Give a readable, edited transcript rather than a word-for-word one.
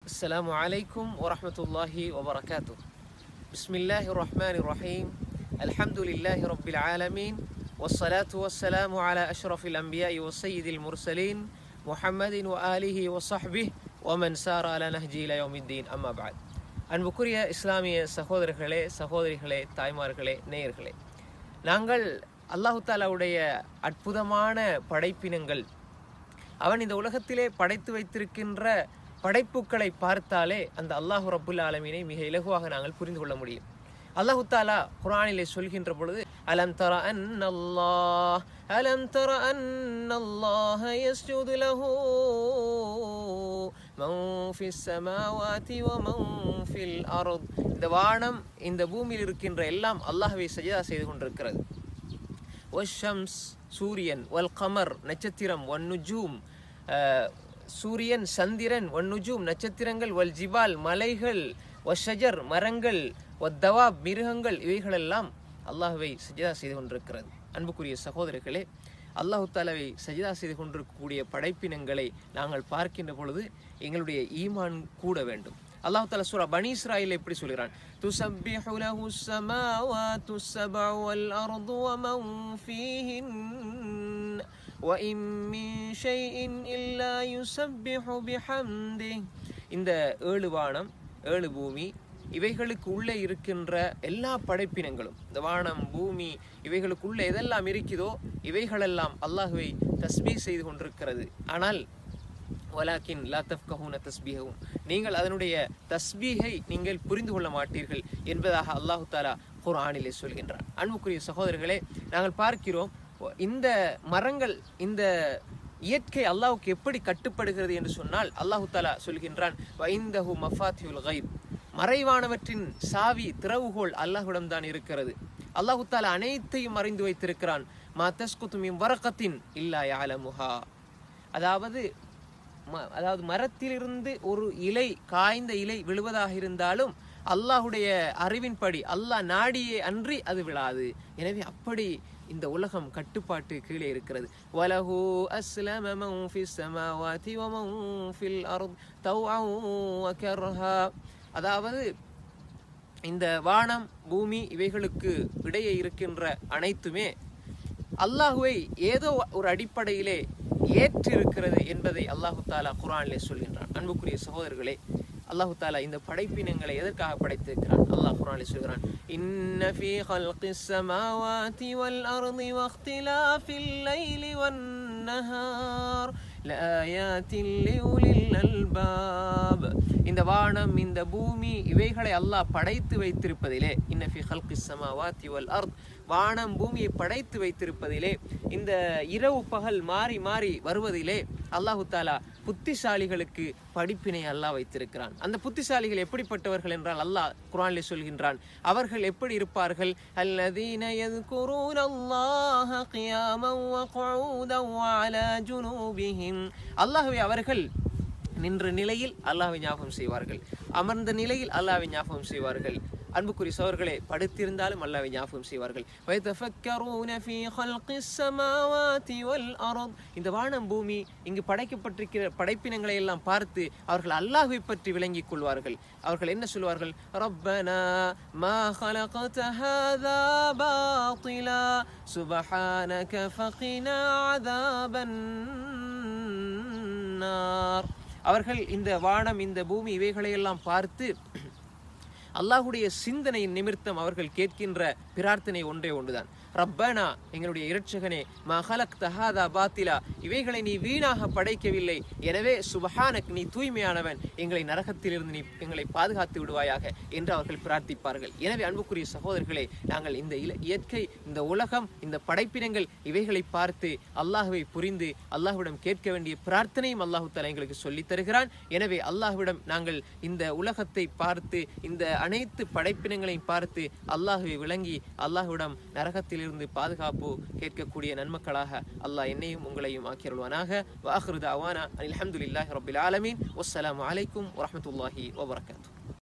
السلام عليكم ورحمة الله وبركاته. بسم الله الرحمن الرحيم. الحمد لله رب العالمين، والصلاة والسلام على أشرف الأنبياء وسيد المرسلين محمد وآله وصحبه ومن سار على نهجه إلى يوم الدين. أما بعد. அன்புக்குரிய இஸ்லாமிய சகோதரர்களே, சகோதரிகளே, தாய்மார்களே, நேயர்களே, நாங்கள் அல்லாஹு தாலாவுடைய அற்புதமான படைப்பினங்கள், அவன் இந்த உலகத்திலே படைத்து வைத்திருக்கின்ற படைப்புகளை பார்த்தாலே அந்த அல்லாஹு ரப்புல் ஆலமீனை மிக இலகுவாக நாங்கள் புரிந்து கொள்ள முடியும். அல்லாஹு தாலா குர்ஆனிலே சொல்கின்ற பொழுது, அலம் தர அன்னல்லாஹ யஸ்ஜுது லஹு மன் ஃபிஸ் ஸமாவாதி வ மன் ஃபில் அர்த். இந்த வானம், இந்த பூமியில் இருக்கின்ற எல்லாம் அல்லாஹ்வை சஜதா செய்து கொண்டிருக்கிறது. வஷம்ஸ், சூரியன், வல் கமர், நட்சத்திரம், வன் நுஜூம், சூரியன், சந்திரன், வன் நுஜூம், நட்சத்திரங்கள், வல் ஜிபால், மலைகள், வஷஜர், மரங்கள், வத்தவாப், மிருகங்கள், இவைகளெல்லாம் அல்லாஹ்வை சஜதா செய்து கொண்டிருக்கிறது. அன்புக்குரிய சகோதரர்களே, அல்லாஹு தாலாவை சஜதா செய்து கொண்டிருக்கக்கூடிய படைப்பினங்களை நாங்கள் பார்க்கின்ற பொழுது எங்களுடைய ஈமான் கூட வேண்டும். அல்லாஹு தாலா சூரா பனி இஸ்ராயில் எப்படி சொல்கிறான்? துஸப்பிஹு லஹு ஸமாவாத்து ஸப்உ வல் அர்து வ மன் ஃபீஹின் வ இன் மின் ஷைஇன் இல்லா யுஸப்பிஹு பிஹம்திஹி. இந்த 7 வானம், 7 பூமி, இவைகளுக்கு உள்ளே இருக்கின்ற எல்லா படைப்பினங்களும், இந்த வானம், பூமி, இவைகளுக்குள்ளே எதெல்லாம் இருக்குதோ இவைகளெல்லாம் அல்லாஹ்வை தஸ்பீஹ் செய்து கொண்டிருக்கிறது. ஆனால் வலாக்கின் லா தஃப்கஹூன தஸ்பீஹஹும், நீங்கள் அதனுடைய தஸ்பீஹை நீங்கள் புரிந்து கொள்ள மாட்டீர்கள் என்பதாக அல்லாஹு தாலா குர்ஆனிலே சொல்கின்றான். அன்புக்குரிய சகோதரர்களே, நாங்கள் பார்க்கிறோம் இந்த மரங்கள், இந்த இயற்கை அல்லாஹ்வுக்கு எப்படி கட்டுப்படுகிறது என்று சொன்னால், அல்லாஹு தாலா சொல்கின்றான், வைந்தஹு மஃபாத்திஹுல் கைப், மறைவானவற்றின் சாவி, திறவுகோல் அல்லாஹ்விடம் தான் இருக்கிறது. அல்லாஹு தாலா அனைத்தையும் அறிந்து வைத்திருக்கிறான். மா தஸ்குது மின் வரகத்தின் இல்லா யஅலமுஹா. அதாவது மரத்திலிருந்து ஒரு இலை, காய்ந்த இலை விழுவதாக இருந்தாலும் அல்லாஹுடைய அறிவின்படி, அல்லாஹ் நாடியே அன்றி அது விழாது. எனவே அப்படி இந்த உலகம் கட்டுப்பாட்டு கீழே இருக்கிறது. வலஹு அஸ்லம மன் ஃபிஸ் ஸமாவாதி வ மன் ஃபில் அர்த் தவ்அன் வ கர்ஹா. அதாவது இந்த வானம், பூமி, இவைகளுக்கு இடையே இருக்கின்ற அனைத்துமே அல்லாஹுவை ஏதோ ஒரு அடிப்படையிலே ஏற்றிருக்கிறது என்பதை அல்லாஹு தாலா குர்ஆனிலே சொல்கின்றான். அன்புக்குரிய சகோதரர்களே, அல்லாஹு தாலா இந்த படைப்பினங்களை எதற்காக படைத்திருக்கிறான்? அல்லாஹ் குர்ஆனிலே சொல்கிறான், இன்ன ஃபீ ஹல்கிஸ் ஸமாவாதி வல் அர்தி வக்திலாஃபில் லைலி வன் நஹார் லஆயாத்தின் லிஉலில் அல்பாப். இந்த வானம், இந்த பூமி, இவைகளை அல்லாஹ் படைத்து வைத்திருப்பதிலே, இன்ன ஃபீ ஹல்கிஸ் ஸமாவாதி வல் அர்த், வானம் பூமியை படைத்து வைத்திருப்பதிலே, இந்த இரவு பகல் மாறி மாறி வருவதிலே அல்லாஹு தாலா புத்திசாலிகளுக்கு படிப்பினை அல்லாஹ் வைத்திருக்கிறான். அந்த புத்திசாலிகள் எப்படிப்பட்டவர்கள் என்றால் அல்லாஹ் குர்ஆனிலே சொல்கின்றான், அவர்கள் எப்படி இருப்பார்கள்? அல்லதீன யذ்குரூனல்லாஹ கியாமன் வ குஊதன் வ அலா ஜுனூபிஹிம். அல்லாஹ்வை அவர்கள் நின்ற நிலையில் அல்லாஹ்வை ஞாபகம் செய்வார்கள், அமர்ந்த நிலையில் அல்லாஹ்வை ஞாபகம் செய்வார்கள். அன்புக்குரிய சகோதரர்களே, படுத்திருந்தாலும் அல்லாஹ்வை ஞாபகம் செய்வார்கள். வயதஃபக்கரூன ஃபீ ஹல்கிஸ் ஸமாவாதி வல் அர்த். இந்த வானம், பூமி, இங்கு படைக்கப்பட்டிருக்கிற படைப்பினங்களை எல்லாம் பார்த்து அவர்கள் அல்லாஹ்வை பற்றி விளங்கிக் கொள்வார்கள். அவர்கள் என்ன சொல்வார்கள்? ரப்பனா மா ஹலகத ஹாதா பாத்திலா சுப்ஹானக ஃபகினா அஸாபன் நார். அவர்கள் இந்த வானம், இந்த பூமி, இவைகளை எல்லாம் பார்த்து அல்லாஹுடைய சிந்தனையின் நிமித்தம் அவர்கள் கேட்கின்ற பிரார்த்தனை ஒன்றே ஒன்றுதான், ரப்பனா, எங்களுடைய இரட்சகனே, மா ஹலக்த ஹாதா பாத்திலா, இவைகளை நீ வீணாக படைக்கவில்லை, எனவே சுப்ஹானக், நீ தூய்மையானவன், எங்களை நரகத்திலிருந்து நீ எங்களை பாதுகாத்து விடுவாயாக என்று அவர்கள் பிரார்த்திப்பார்கள். எனவே அன்புக்குரிய சகோதரர்களே, நாங்கள் இந்த இயற்கை, இந்த உலகம், இந்த படைப்பினங்கள், இவைகளை பார்த்து அல்லாஹ்வை புரிந்து அல்லாஹ்விடம் கேட்க வேண்டிய பிரார்த்தனையும் அல்லாஹு தஆலா எங்களுக்கு சொல்லித் தருகிறான். எனவே அல்லாஹ்விடம் நாங்கள் இந்த உலகத்தை பார்த்து, இந்த அனைத்து படைப்பினங்களையும் பார்த்து அல்லாஹ்வை விளங்கி அல்லாஹ்விடம் நரகத்தில் இருந்து பாதுகாப்பு கேட்கக்கூடிய நன்மக்களாக அல்லாஹ் என்னையும் உங்களையும் ஆக்கியருள்வானாக. வ ஆகிரு தஅவானா அல்ஹம்துலில்லாஹி ரப்பில் ஆலமீன். வஸ்ஸலாமு அலைக்கும் வரஹ்மத்துல்லாஹி வபரகாத்துஹு.